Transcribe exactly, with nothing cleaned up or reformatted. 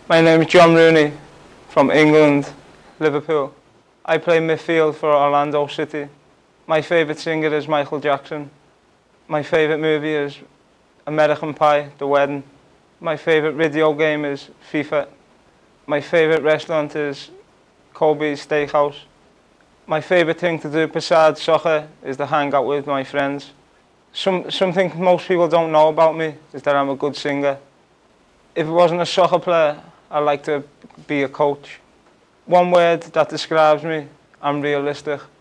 My name is John Rooney from England, Liverpool. I play midfield for Orlando City. My favourite singer is Michael Jackson. My favourite movie is American Pie, The Wedding. My favourite video game is FIFA. My favourite restaurant is Kobe's Steakhouse. My favourite thing to do besides soccer is to hang out with my friends. Some, something most people don't know about me is that I'm a good singer. If I wasn't a soccer player, I'd like to be a coach. One word that describes me, I'm realistic.